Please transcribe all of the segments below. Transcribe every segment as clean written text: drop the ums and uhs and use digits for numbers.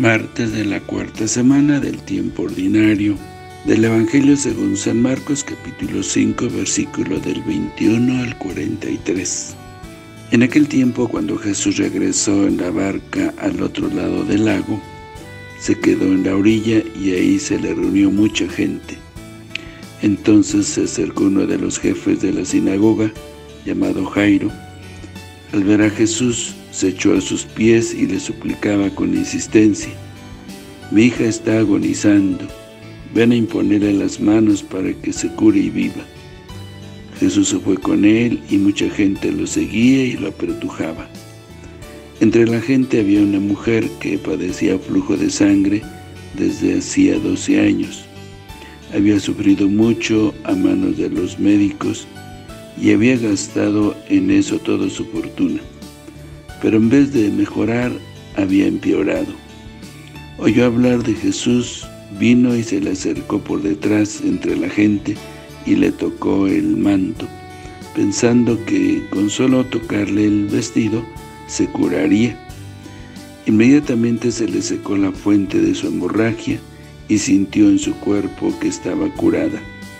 Martes de la cuarta semana del tiempo ordinario del Evangelio según San Marcos, capítulo 5, versículo del 21 al 43. En aquel tiempo, cuando Jesús regresó en la barca al otro lado del lago, se quedó en la orilla y ahí se le reunió mucha gente. Entonces se acercó uno de los jefes de la sinagoga, llamado Jairo. Al ver a Jesús, se echó a sus pies y le suplicaba con insistencia: «Mi hija está agonizando, ven a imponerle las manos para que se cure y viva». Jesús se fue con él y mucha gente lo seguía y lo apretujaba. Entre la gente había una mujer que padecía flujo de sangre desde hacía 12 años. Había sufrido mucho a manos de los médicos y había gastado en eso toda su fortuna. Pero en vez de mejorar, había empeorado. Oyó hablar de Jesús, vino y se le acercó por detrás entre la gente y le tocó el manto, pensando que con solo tocarle el vestido se curaría. Inmediatamente se le secó la fuente de su hemorragia y sintió en su cuerpo que estaba curada.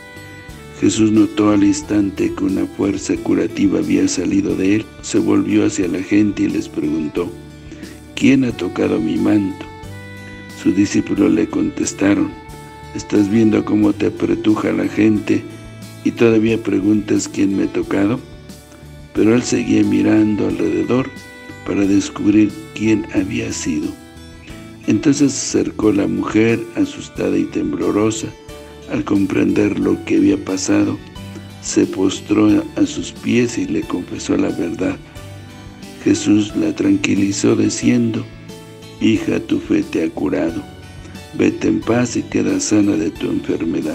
Jesús notó al instante que una fuerza curativa había salido de él, se volvió hacia la gente y les preguntó: «¿Quién ha tocado mi manto?». Sus discípulos le contestaron: «¿Estás viendo cómo te apretuja la gente y todavía preguntas quién me ha tocado?». Pero él seguía mirando alrededor para descubrir quién había sido. Entonces se acercó la mujer, asustada y temblorosa. Al comprender lo que había pasado, se postró a sus pies y le confesó la verdad. Jesús la tranquilizó diciendo: «Hija, tu fe te ha curado. Vete en paz y queda sana de tu enfermedad».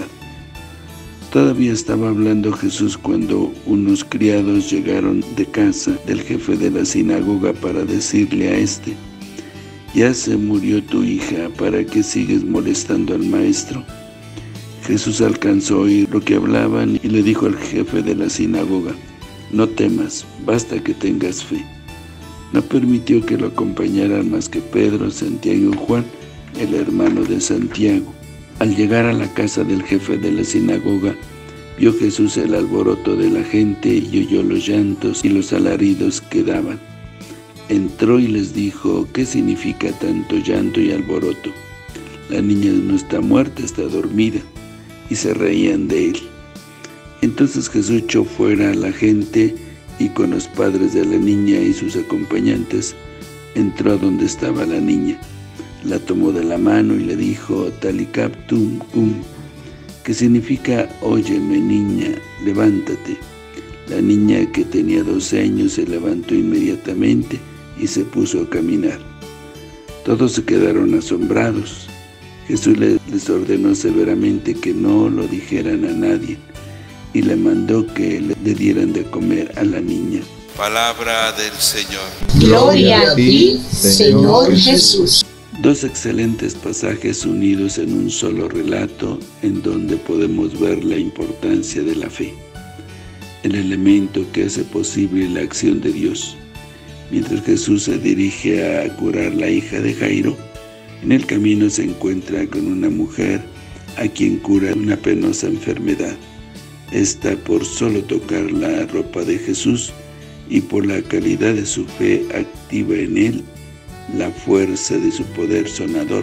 Todavía estaba hablando Jesús cuando unos criados llegaron de casa del jefe de la sinagoga para decirle a éste: «Ya se murió tu hija, ¿para qué sigues molestando al maestro?». Jesús alcanzó a oír lo que hablaban y le dijo al jefe de la sinagoga: «No temas, basta que tengas fe». No permitió que lo acompañaran más que Pedro, Santiago y Juan, el hermano de Santiago. Al llegar a la casa del jefe de la sinagoga, vio Jesús el alboroto de la gente y oyó los llantos y los alaridos que daban. Entró y les dijo: «¿Qué significa tanto llanto y alboroto? La niña no está muerta, está dormida». Y se reían de él. Entonces Jesús echó fuera a la gente y con los padres de la niña y sus acompañantes entró a donde estaba la niña. La tomó de la mano y le dijo: «Talicaptum cum», que significa: «Óyeme, niña, levántate». La niña, que tenía 12 años, se levantó inmediatamente y se puso a caminar. Todos se quedaron asombrados. Jesús les ordenó severamente que no lo dijeran a nadie y le mandó que le dieran de comer a la niña. Palabra del Señor. Gloria a ti, Señor Jesús. Dos excelentes pasajes unidos en un solo relato, en donde podemos ver la importancia de la fe, el elemento que hace posible la acción de Dios. Mientras Jesús se dirige a curar la hija de Jairo, en el camino se encuentra con una mujer a quien cura una penosa enfermedad. Esta, por solo tocar la ropa de Jesús y por la calidad de su fe, activa en él la fuerza de su poder sanador.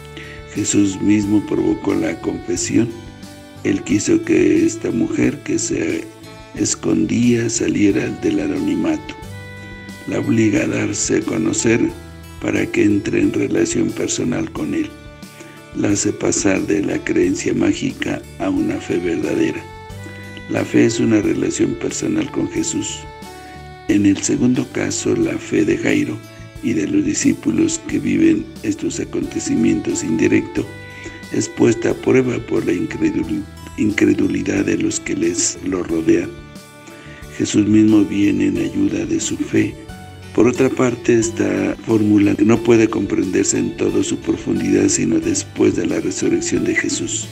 Jesús mismo provocó la confesión. Él quiso que esta mujer, que se escondía, saliera del anonimato. La obliga a darse a conocer para que entre en relación personal con él. La hace pasar de la creencia mágica a una fe verdadera. La fe es una relación personal con Jesús. En el segundo caso, la fe de Jairo y de los discípulos que viven estos acontecimientos indirectos es puesta a prueba por la incredulidad de los que lo rodean. Jesús mismo viene en ayuda de su fe. Por otra parte, esta fórmula no puede comprenderse en toda su profundidad sino después de la resurrección de Jesús.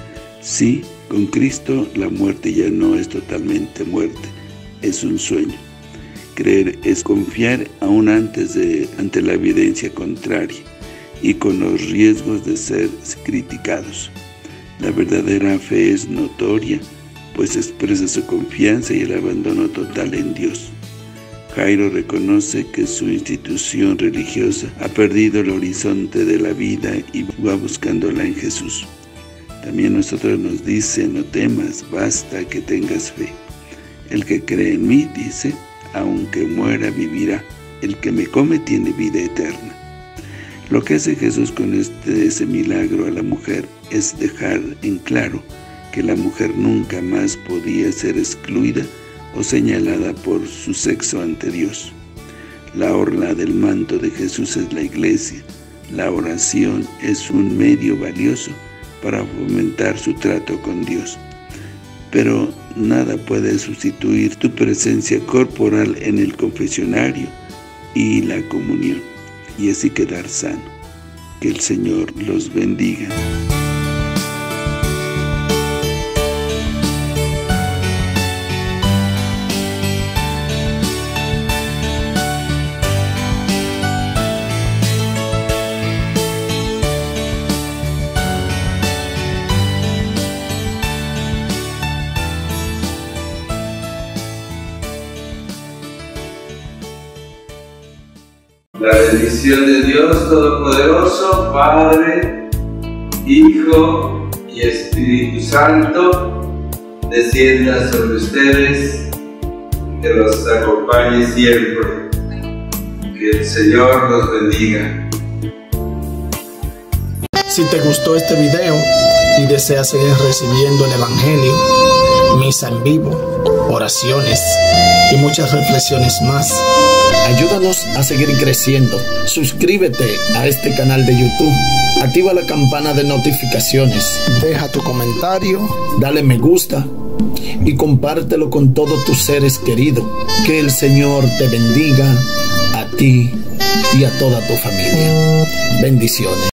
Sí, con Cristo la muerte ya no es totalmente muerte, es un sueño. Creer es confiar aún ante la evidencia contraria. y con los riesgos de ser criticados. La verdadera fe es notoria, pues expresa su confianza y el abandono total en Dios. Jairo reconoce que su institución religiosa ha perdido el horizonte de la vida y va buscándola en Jesús. También nosotros nos dice: no temas, basta que tengas fe. El que cree en mí, dice, aunque muera vivirá. El que me come tiene vida eterna. Lo que hace Jesús con ese milagro a la mujer es dejar en claro que la mujer nunca más podía ser excluida o señalada por su sexo ante Dios. La orla del manto de Jesús es la iglesia. La oración es un medio valioso para fomentar su trato con Dios. Pero nada puede sustituir tu presencia corporal en el confesionario y la comunión, y así quedar sano. Que el Señor los bendiga. La bendición de Dios Todopoderoso, Padre, Hijo y Espíritu Santo, descienda sobre ustedes, que los acompañe siempre. Que el Señor los bendiga. Si te gustó este video y deseas seguir recibiendo el Evangelio, misa en vivo, oraciones y muchas reflexiones más, ayúdanos a seguir creciendo. Suscríbete a este canal de YouTube, activa la campana de notificaciones, deja tu comentario, dale me gusta y compártelo con todos tus seres queridos. Que el Señor te bendiga a ti y a toda tu familia. Bendiciones.